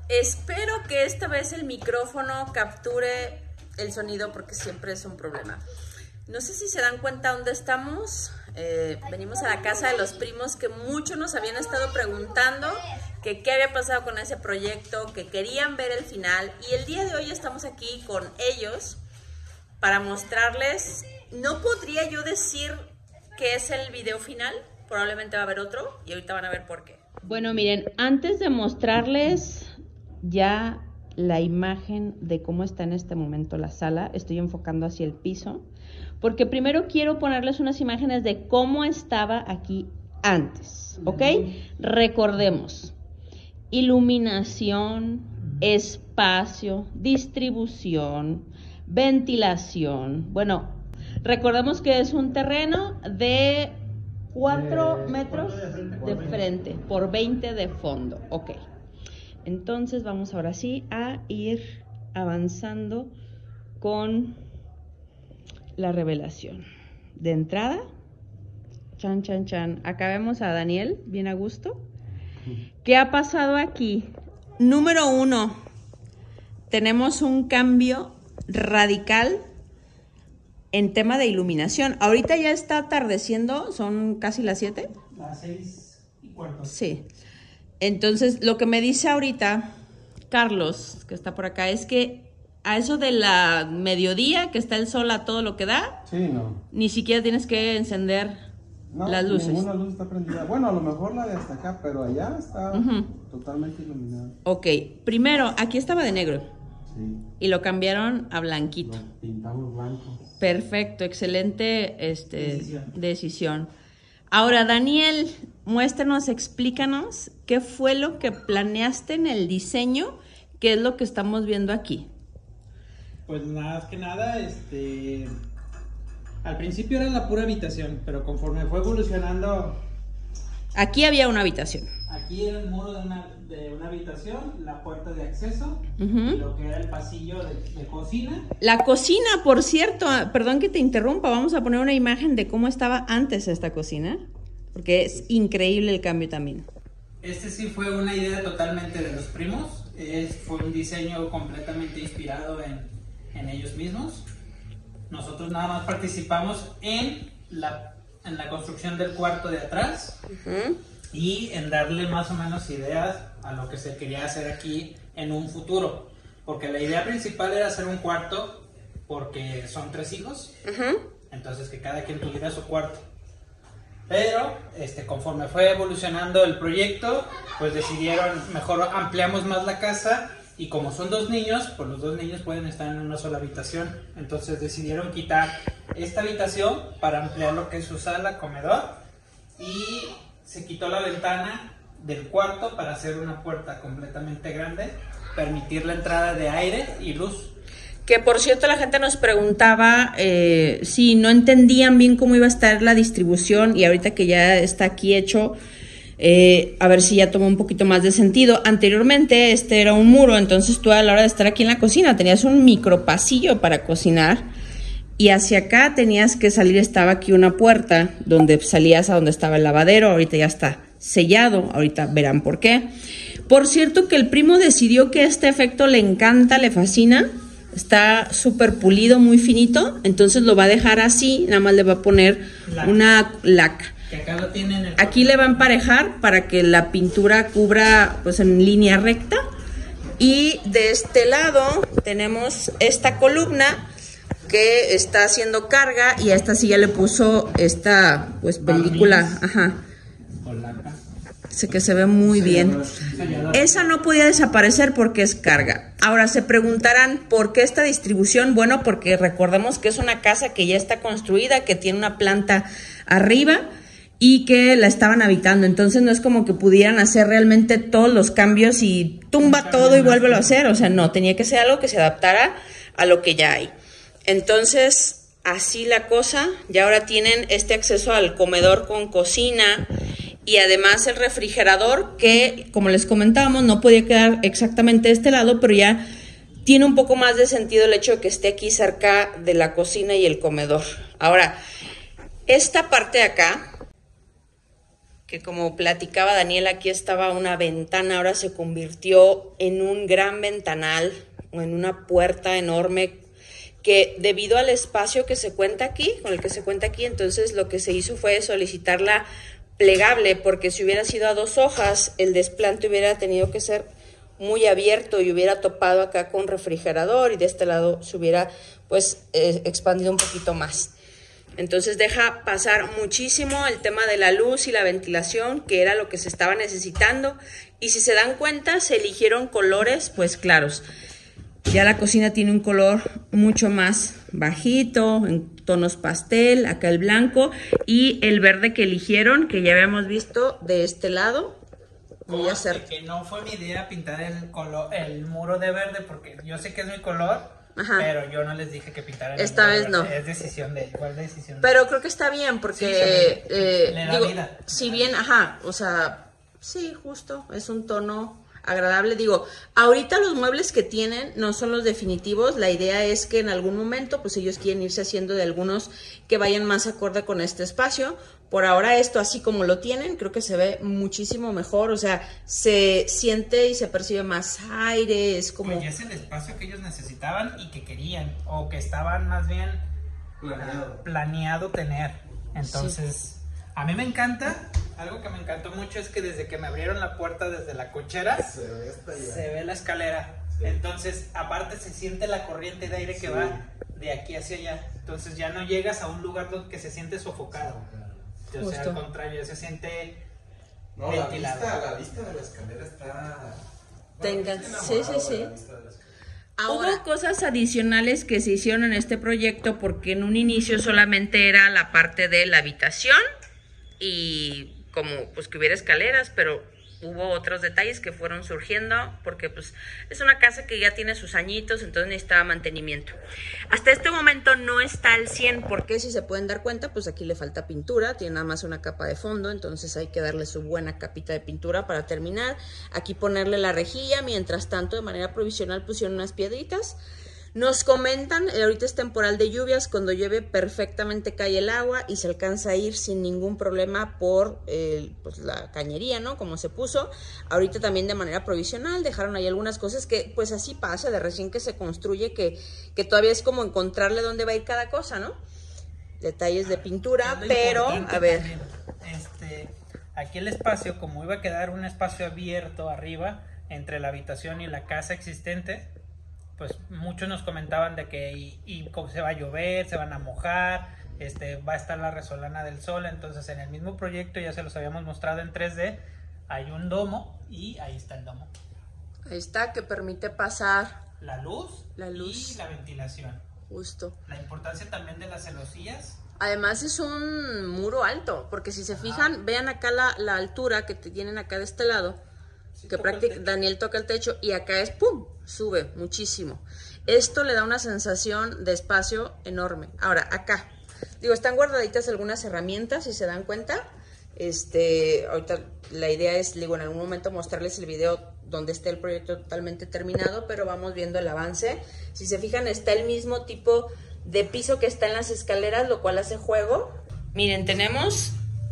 Espero que esta vez el micrófono capture el sonido porque siempre es un problema. No sé si se dan cuenta dónde estamos. Venimos a la casa de los primos que muchos nos habían estado preguntando que qué había pasado con ese proyecto, que querían ver el final. Y el día de hoy estamos aquí con ellos para mostrarles. No podría yo decir que es el video final. Probablemente va a haber otro y ahorita van a ver por qué. Bueno, miren, antes de mostrarles ya la imagen de cómo está en este momento la sala, estoy enfocando hacia el piso, porque primero quiero ponerles unas imágenes de cómo estaba aquí antes, ¿ok? Recordemos, iluminación, espacio, distribución, ventilación. Bueno, recordemos que es un terreno de 4 metros de frente por 20 de fondo, ok. Entonces vamos ahora sí a ir avanzando con la revelación. De entrada, chan, chan, chan. Acá vemos a Daniel, bien a gusto. ¿Qué ha pasado aquí? Número 1, tenemos un cambio radical en tema de iluminación. Ahorita ya está atardeciendo, son casi las 7. Las 6:15. Sí. Entonces, lo que me dice ahorita Carlos, que está por acá, es que a eso de la mediodía, que está el sol a todo lo que da, Sí, no. ni siquiera tienes que encender las luces. Ninguna luz está prendida. Bueno, a lo mejor la de hasta acá, pero allá está totalmente iluminada. Ok, primero, aquí estaba de negro Sí. y lo cambiaron a blanquito. Lo pintamos blanco. Perfecto, excelente decisión. Ahora, Daniel, muéstranos, explícanos qué fue lo que planeaste en el diseño, qué es lo que estamos viendo aquí. Pues más que nada, al principio era la pura habitación, pero conforme fue evolucionando, Aquí había una habitación. aquí era el muro de una habitación, la puerta de acceso, y lo que era el pasillo de cocina. La cocina, por cierto, perdón que te interrumpa, vamos a poner una imagen de cómo estaba antes esta cocina, porque es increíble el cambio también. Este sí fue una idea totalmente de los primos, fue un diseño completamente inspirado en ellos mismos. Nosotros nada más participamos en la construcción del cuarto de atrás y en darle más o menos ideas a lo que se quería hacer aquí en un futuro, porque la idea principal era hacer un cuarto porque son 3 hijos, entonces que cada quien tuviera su cuarto. Pero conforme fue evolucionando el proyecto, pues decidieron mejor ampliamos más la casa, y como son 2 niños, pues los 2 niños pueden estar en una sola habitación. Entonces decidieron quitar esta habitación para ampliar lo que es su sala, comedor, y se quitó la ventana del cuarto para hacer una puerta completamente grande, permitir la entrada de aire y luz. Que por cierto la gente nos preguntaba si no entendían bien cómo iba a estar la distribución, y ahorita que ya está aquí hecho, a ver si ya tomó un poquito más de sentido. Anteriormente este era un muro, entonces tú a la hora de estar aquí en la cocina tenías un micro pasillo para cocinar, y hacia acá tenías que salir, estaba aquí una puerta donde salías a donde estaba el lavadero. Ahorita ya está sellado, ahorita verán por qué. Por cierto que el primo decidió que este efecto le encanta, le fascina. Está súper pulido, muy finito, entonces lo va a dejar así, nada más le va a poner una laca. Que acá lo tienen Aquí le va a emparejar para que la pintura cubra pues en línea recta. Y de este lado tenemos esta columna que está haciendo carga, y a esta sí ya le puso esta pues película, con laca. Sé que se ve muy bien. Esa no podía desaparecer porque es carga. Ahora se preguntarán ¿por qué esta distribución? Bueno, porque recordemos que es una casa que ya está construida, que tiene una planta arriba y que la estaban habitando. Entonces no es como que pudieran hacer realmente todos los cambios y tumba todo y vuélvelo a hacer. O sea, no, tenía que ser algo que se adaptara a lo que ya hay. Entonces, así la cosa. Ya ahora tienen este acceso al comedor con cocina. Y además el refrigerador, que como les comentábamos no podía quedar exactamente de este lado, pero ya tiene un poco más de sentido el hecho de que esté aquí cerca de la cocina y el comedor. Ahora, esta parte de acá que como platicaba Daniel, aquí estaba una ventana, ahora se convirtió en un gran ventanal o en una puerta enorme que debido al espacio que se cuenta aquí, con el que se cuenta aquí, entonces lo que se hizo fue solicitarla plegable, porque si hubiera sido a 2 hojas, el desplante hubiera tenido que ser muy abierto y hubiera topado acá con refrigerador y de este lado se hubiera pues expandido un poquito más. Entonces deja pasar muchísimo el tema de la luz y la ventilación, que era lo que se estaba necesitando. Y si se dan cuenta, se eligieron colores pues claros. Ya la cocina tiene un color mucho más bajito, en tonos pastel, acá el blanco y el verde que eligieron, que ya habíamos visto de este lado. Voy a hacer... Que no fue mi idea pintar el muro de verde, porque yo sé que es mi color. Ajá. Pero yo no les dije que pintaran. Esta vez no. Es decisión de igual decisión. Pero creo que está bien porque sí, le da digo, vida. Si bien, ajá, o sea, sí, justo, es un tono agradable. Digo, ahorita los muebles que tienen no son los definitivos. La idea es que en algún momento, pues ellos quieren irse haciendo de algunos que vayan más acorde con este espacio. Por ahora esto así como lo tienen, creo que se ve muchísimo mejor, o sea, se siente y se percibe más aire, es como... Pues es el espacio que ellos necesitaban y que querían, o que estaban más bien planeado tener. Entonces, sí. A mí me encanta, algo que me encantó mucho es que desde que me abrieron la puerta desde la cochera, se ve la escalera. Sí. Entonces, aparte se siente la corriente de aire que va de aquí hacia allá. Entonces ya no llegas a un lugar donde se siente sofocado. O sea, al contrario, se siente ventilado. La vista de la escalera está... Sí. Ahora, hubo cosas adicionales que se hicieron en este proyecto porque en un inicio solamente era la parte de la habitación y como pues que hubiera escaleras, pero hubo otros detalles que fueron surgiendo porque pues es una casa que ya tiene sus añitos, entonces necesitaba mantenimiento. Hasta este momento no está al 100 porque si se pueden dar cuenta, pues aquí le falta pintura, tiene nada más una capa de fondo, entonces hay que darle su buena capita de pintura para terminar. Aquí ponerle la rejilla, mientras tanto de manera provisional pusieron unas piedritas. Nos comentan, ahorita es temporal de lluvias, cuando llueve perfectamente cae el agua y se alcanza a ir sin ningún problema por pues la cañería, ¿no? Como se puso. Ahorita también de manera provisional dejaron ahí algunas cosas que pues así pasa de recién que se construye, que todavía es como encontrarle dónde va a ir cada cosa, ¿no? Detalles de pintura, pero a ver. Aquí el espacio, como iba a quedar un espacio abierto arriba entre la habitación y la casa existente, pues muchos nos comentaban de que y como se va a llover, se van a mojar, va a estar la resolana del sol. Entonces en el mismo proyecto, ya se los habíamos mostrado en 3D, hay un domo y ahí está el domo. Ahí está, que permite pasar la luz y la ventilación. Justo. La importancia también de las celosías. Además es un muro alto, porque si se fijan, vean acá la altura que tienen acá de este lado. Sí, que prácticamente Daniel toca el techo y acá es ¡pum! Sube muchísimo. Esto le da una sensación de espacio enorme. Ahora, acá, digo, están guardaditas algunas herramientas, si se dan cuenta. Ahorita la idea es, digo, en algún momento mostrarles el video donde esté el proyecto totalmente terminado, pero vamos viendo el avance. Si se fijan, está el mismo tipo de piso que está en las escaleras, lo cual hace juego. Miren, tenemos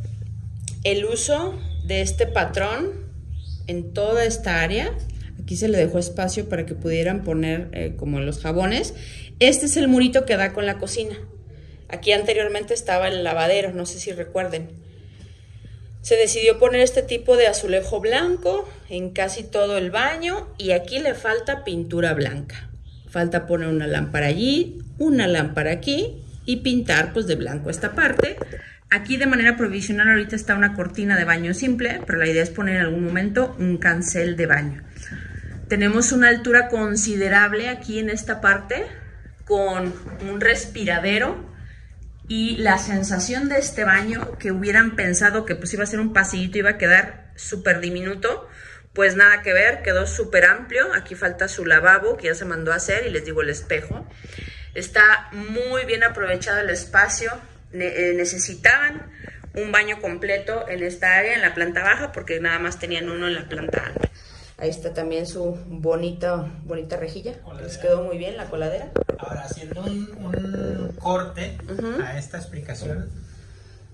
el uso de este patrón en toda esta área. Aquí se le dejó espacio para que pudieran poner como los jabones. Este es el murito que da con la cocina. Aquí anteriormente estaba el lavadero, no sé si recuerden. Se decidió poner este tipo de azulejo blanco en casi todo el baño y aquí le falta pintura blanca. Falta poner una lámpara allí, una lámpara aquí y pintar pues de blanco esta parte. Aquí de manera provisional ahorita está una cortina de baño simple, pero la idea es poner en algún momento un cancel de baño. Tenemos una altura considerable aquí en esta parte con un respiradero y la sensación de este baño, que hubieran pensado que pues iba a ser un pasillito, iba a quedar súper diminuto, pues nada que ver, quedó súper amplio. Aquí falta su lavabo que ya se mandó a hacer y les digo el espejo. Está muy bien aprovechado el espacio. Necesitaban un baño completo en esta área, en la planta baja, porque nada más tenían uno en la planta alta. Ahí está también su bonita rejilla, coladera. Les quedó muy bien la coladera. Ahora, haciendo un corte a esta explicación,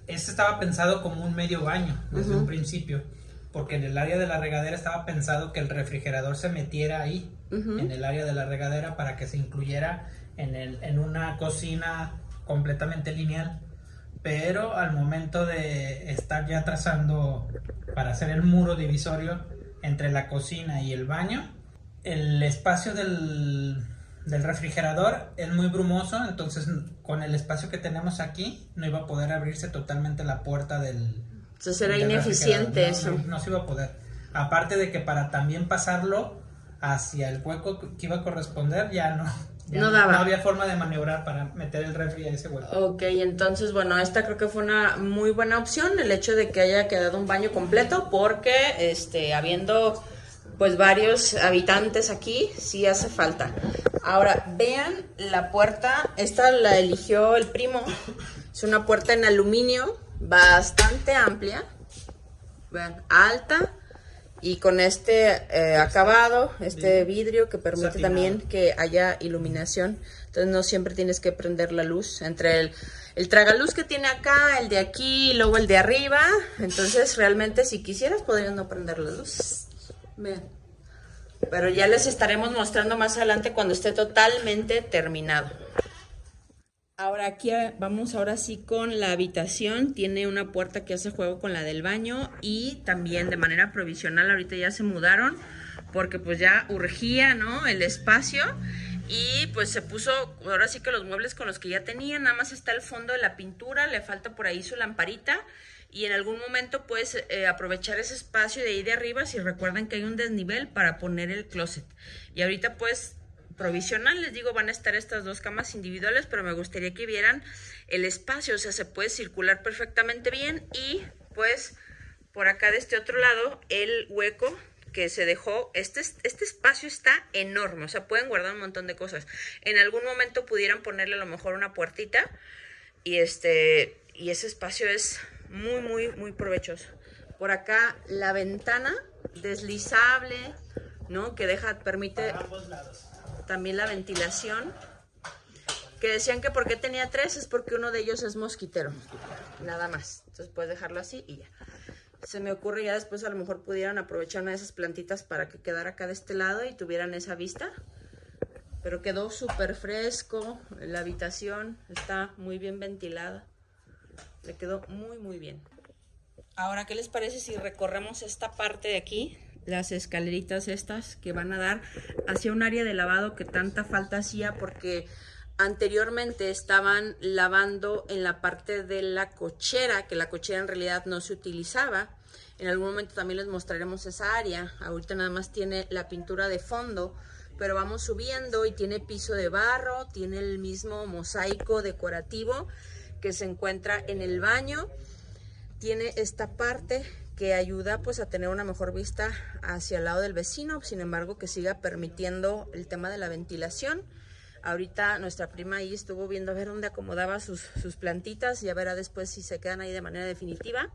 Este estaba pensado como un medio baño desde un principio, porque en el área de la regadera estaba pensado que el refrigerador se metiera ahí, en el área de la regadera, para que se incluyera en una cocina completamente lineal. Pero al momento de estar ya trazando para hacer el muro divisorio entre la cocina y el baño, el espacio del refrigerador es muy brumoso, entonces con el espacio que tenemos aquí no iba a poder abrirse totalmente la puerta del... Entonces era ineficiente eso. No se iba a poder. Aparte de que para también pasarlo hacia el hueco que iba a corresponder, ya no daba. No había forma de maniobrar para meter el refri a ese hueco. Ok, entonces bueno, esta creo que fue una muy buena opción, el hecho de que haya quedado un baño completo, porque habiendo pues varios habitantes aquí, sí hace falta. Ahora, vean la puerta, esta la eligió el primo, es una puerta en aluminio, bastante amplia, vean, alta, y con este acabado, este vidrio que permite satinado. también que haya iluminación. Entonces no siempre tienes que prender la luz. Entre el tragaluz que tiene acá, el de aquí y luego el de arriba. Entonces realmente si quisieras podrías no prender la luz. Vean. Pero ya les estaremos mostrando más adelante cuando esté totalmente terminado. Ahora aquí vamos ahora sí con la habitación. Tiene una puerta que hace juego con la del baño y también de manera provisional ahorita ya se mudaron porque pues ya urgía, ¿no?, el espacio, y pues se puso ahora sí que los muebles con los que ya tenían, nada más está el fondo de la pintura, le falta por ahí su lamparita y en algún momento puedes aprovechar ese espacio de ahí de arriba si recuerdan que hay un desnivel para poner el closet. Y ahorita pues provisional, les digo, van a estar estas dos camas individuales, pero me gustaría que vieran el espacio, o sea, se puede circular perfectamente bien. Y pues por acá de este otro lado, el hueco que se dejó, este espacio está enorme, o sea, pueden guardar un montón de cosas. En algún momento pudieran ponerle a lo mejor una puertita y ese espacio es muy, muy, muy provechoso. Por acá la ventana deslizable, ¿no?, que permite para ambos lados. También la ventilación, que decían que por qué tenía 3, es porque uno de ellos es mosquitero, nada más. Entonces puedes dejarlo así y ya. Se me ocurre ya después a lo mejor pudieran aprovechar una de esas plantitas para que quedara acá de este lado y tuvieran esa vista. Pero quedó súper fresco, la habitación está muy bien ventilada, le quedó muy muy bien. Ahora, ¿qué les parece si recorremos esta parte de aquí? Las escaleritas estas que van a dar hacia un área de lavado que tanta falta hacía, porque anteriormente estaban lavando en la parte de la cochera, que la cochera en realidad no se utilizaba. En algún momento también les mostraremos esa área. Ahorita nada más tiene la pintura de fondo, pero vamos subiendo y tiene piso de barro, tiene el mismo mosaico decorativo que se encuentra en el baño. Tiene esta parte que ayuda pues a tener una mejor vista hacia el lado del vecino, sin embargo que siga permitiendo el tema de la ventilación. Ahorita nuestra prima ahí estuvo viendo a ver dónde acomodaba sus plantitas, ya verá después si se quedan ahí de manera definitiva.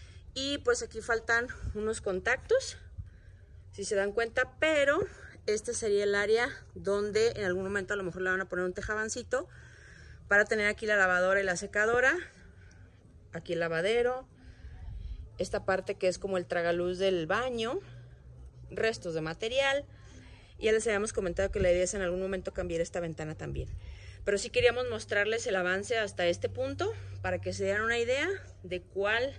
Y pues aquí faltan unos contactos, si se dan cuenta, pero este sería el área donde en algún momento a lo mejor le van a poner un tejabancito para tener aquí la lavadora y la secadora, aquí el lavadero, esta parte que es como el tragaluz del baño, restos de material. Ya les habíamos comentado que la idea es en algún momento cambiar esta ventana también. Pero sí queríamos mostrarles el avance hasta este punto para que se dieran una idea de cuál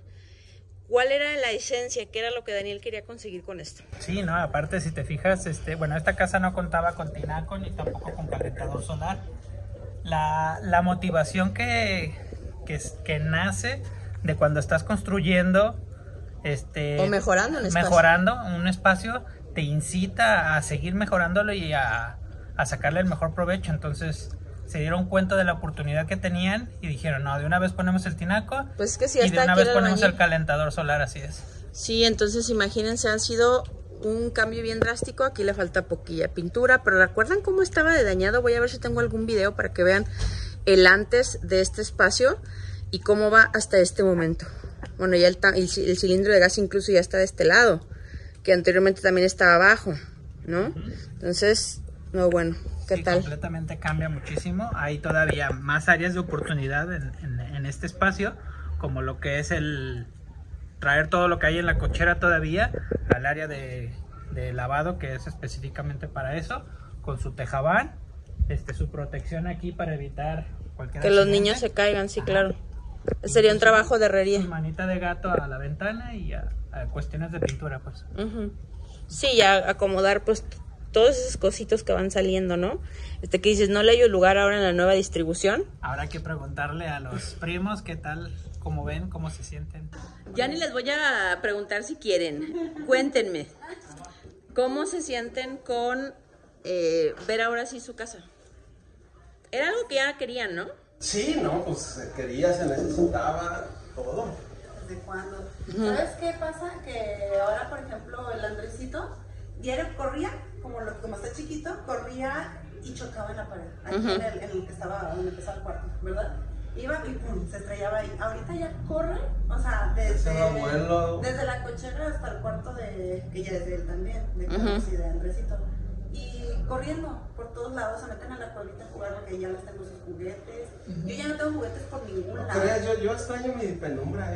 era la esencia, qué era lo que Daniel quería conseguir con esto. Sí, no, aparte si te fijas, bueno, esta casa no contaba con tinaco ni tampoco con calentador solar. La motivación que nace de cuando estás construyendo o mejorando un espacio, te incita a seguir mejorándolo y a sacarle el mejor provecho. Entonces se dieron cuenta de la oportunidad que tenían y dijeron, no, de una vez ponemos el tinaco, pues que si y de una vez ponemos el calentador solar, así es. Sí, entonces imagínense, ha sido un cambio bien drástico. Aquí le falta poquilla pintura, pero ¿recuerdan cómo estaba de dañado? Voy a ver si tengo algún video para que vean el antes de este espacio y cómo va hasta este momento. Bueno, ya el cilindro de gas incluso ya está de este lado, que anteriormente también estaba abajo, ¿no? Entonces, no, bueno, ¿qué tal? Completamente cambia muchísimo. Hay todavía más áreas de oportunidad en este espacio, como lo que es el traer todo lo que hay en la cochera todavía al área de lavado, que es específicamente para eso, con su tejabán, su protección aquí para evitar cualquier que los niños se caigan, sí, claro. Sería un trabajo de herrería. Su manita de gato a la ventana y a cuestiones de pintura, pues. Sí, ya acomodar pues todos esos cositos que van saliendo, ¿no? Que dices, no le hay lugar ahora en la nueva distribución. Habrá que preguntarle a los primos qué tal, cómo ven, cómo se sienten. Ya ni les voy a preguntar si quieren. Cuéntenme, ¿cómo se sienten con ver ahora sí su casa? Era algo que ya querían, ¿no? Sí, no, pues se quería, se necesitaba todo. ¿Desde cuándo? ¿Sabes qué pasa? Que ahora, por ejemplo, el Andresito diario corría, como está chiquito, corría y chocaba en la pared, ahí en el que estaba, donde empezaba el cuarto, ¿verdad? Iba y pum, se estrellaba ahí. Ahorita ya corre, o sea, desde la cochera hasta el cuarto que ya es de él también, de Carlos y de Andresito. Y corriendo por todos lados, se meten a la cuevita a jugar porque ya les tengo sus juguetes. Yo ya no tengo juguetes por ningún lado. Yo extraño mi penumbra,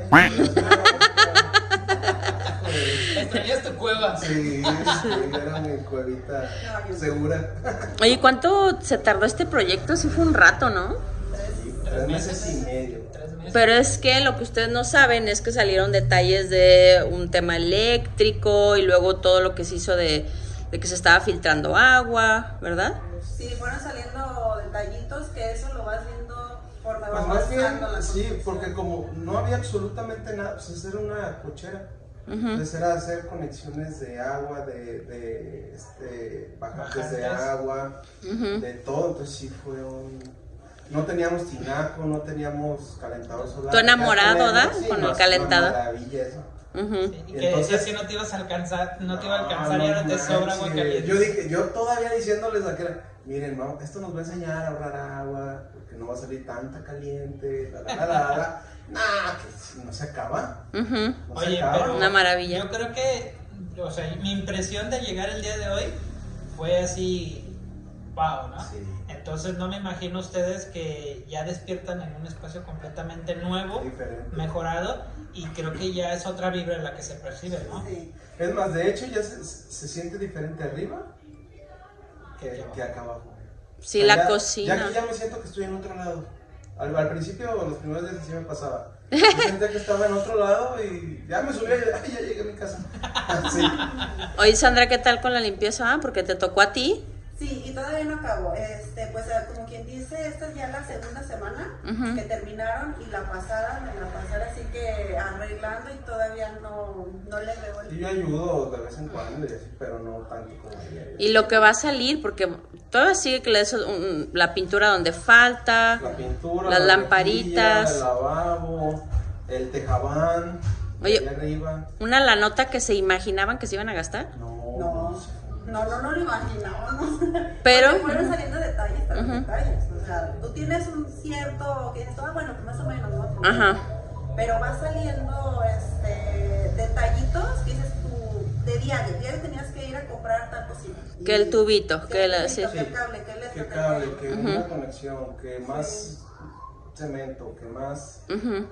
¿Extrañas tu cueva? Sí, era mi cuevita segura. Oye, ¿cuánto se tardó este proyecto? Sí fue un rato, ¿no? 3 meses y medio. Pero es que lo que ustedes no saben es que salieron detalles de un tema eléctrico y luego todo lo que se hizo de que se estaba filtrando agua, ¿verdad? Sí, fueron saliendo detallitos que eso lo vas viendo por Pues debajo. más bien, sí, porque como no había absolutamente nada, pues era una cochera. Entonces era hacer conexiones de agua, bajantes de agua, de todo. Entonces sí fue no teníamos tinaco, no teníamos calentador solar. Tú enamorado, ¿verdad? Sí, con el calentador. Maravilla eso. Sí, y que decías que no te ibas a alcanzar, y ahora te sobra agua caliente. Yo todavía diciéndoles a que miren, no, esto nos va a enseñar a ahorrar agua, porque no va a salir tanta caliente, nah, que no se acaba. Oye, pero una maravilla. Yo creo que, o sea, mi impresión de llegar el día de hoy fue así, wow, ¿no? Sí. Entonces no me imagino ustedes que ya despiertan en un espacio completamente nuevo, diferente, mejorado, y creo que ya es otra vibra la que se percibe, ¿no? Sí. Es más, de hecho ya se siente diferente arriba que acá abajo. Sí, o sea, la cocina. Ya que ya me siento que estoy en otro lado. Al principio, los primeros días sí me pasaba. Yo sentía que estaba en otro lado y ya me subí y ya llegué a mi casa. Sí. Oye, Sandra, ¿qué tal con la limpieza? Porque te tocó a ti. Sí, y todavía no acabo. Pues como quien dice, esta es ya la segunda semana que terminaron y la pasada así que arreglando y todavía no le veo el... Y yo ayudo de vez en cuando, pero no tanto como ayer. Y lo que va a salir, porque todavía sigue que la pintura donde falta, la pintura, las lamparitas, el lavabo, el tejabán. Oye, arriba. ¿una la nota que se imaginaban que se iban a gastar? No lo imaginábamos. Pero porque fueron saliendo detalles tras detalles. O sea, tú tienes un cierto que dices, bueno, que más o menos, ¿no? Ajá. Pero va saliendo detallitos que dices tú, de diario tenías que ir a comprar tal cosita. Que el tubito, que el cable, que una conexión, que más cemento, que más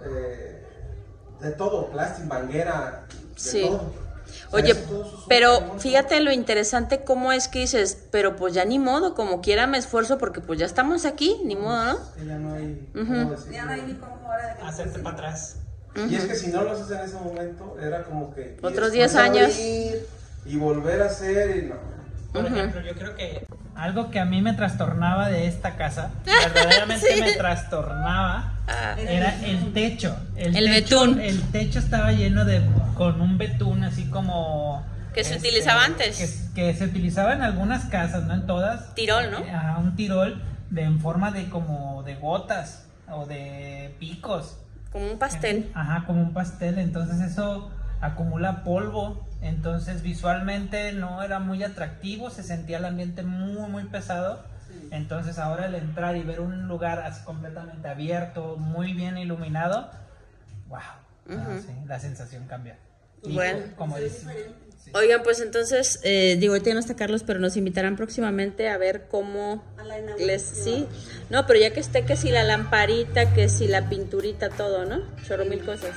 de todo, plástico, manguera, de todo. Oye, pero fíjate lo interesante cómo es que dices, pero pues ya ni modo, como quiera me esfuerzo porque pues ya estamos aquí, ni modo, ¿no? Es que ya no hay ya no hay ni cómo ahora de hacerte para atrás. Y es que si no lo haces en ese momento, era como que... Otros 10 años. Y volver a hacer y no. Por ejemplo, yo creo que algo que a mí me trastornaba de esta casa, verdaderamente me trastornaba, era el techo. El betún. El techo estaba lleno con un betún así como... Que se utilizaba antes. Que se utilizaba en algunas casas, no en todas. Tirol, ¿no? Un tirol en forma de como de gotas o de picos. Como un pastel. Como un pastel. Entonces eso acumula polvo. Entonces visualmente no era muy atractivo, se sentía el ambiente muy muy pesado. Entonces ahora el entrar y ver un lugar así completamente abierto, muy bien iluminado, wow, sí, la sensación cambia. Y bueno, como dices, Sí. Oigan, pues entonces, digo, ahorita ya no está Carlos, pero nos invitarán próximamente a ver cómo A la inauguración. sí. No, pero ya que esté, que si la lamparita, que si la pinturita, todo, ¿no? Chorro mil cosas.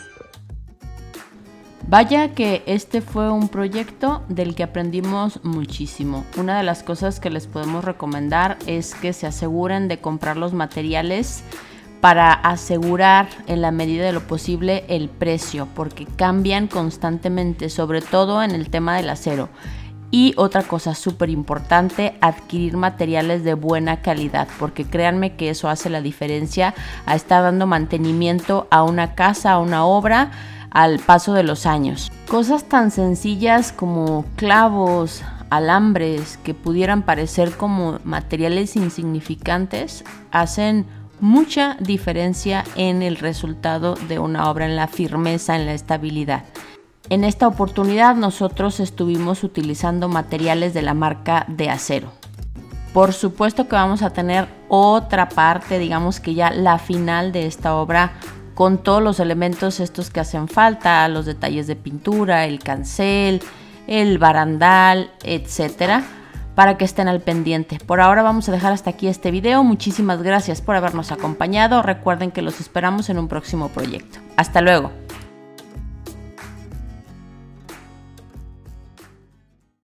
Vaya que este fue un proyecto del que aprendimos muchísimo. Una de las cosas que les podemos recomendar es que se aseguren de comprar los materiales para asegurar en la medida de lo posible el precio, porque cambian constantemente, sobre todo en el tema del acero. Y otra cosa súper importante, adquirir materiales de buena calidad, porque créanme que eso hace la diferencia a estar dando mantenimiento a una casa, a una obra, al paso de los años. Cosas tan sencillas como clavos, alambres, que pudieran parecer como materiales insignificantes, hacen mucha diferencia en el resultado de una obra, en la firmeza, en la estabilidad. En esta oportunidad nosotros estuvimos utilizando materiales de la marca de acero. Por supuesto que vamos a tener otra parte, digamos que ya la final de esta obra, con todos los elementos estos que hacen falta, los detalles de pintura, el cancel, el barandal, etcétera, para que estén al pendiente. Por ahora vamos a dejar hasta aquí este video. Muchísimas gracias por habernos acompañado. Recuerden que los esperamos en un próximo proyecto. Hasta luego.